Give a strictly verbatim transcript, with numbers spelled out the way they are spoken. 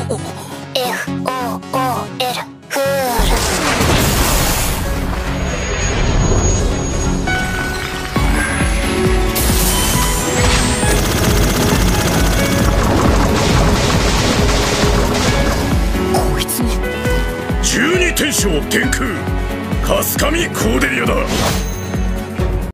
エフオーオーエル フール。こいつにじゅうに天将天空カスカミコーデリアだ。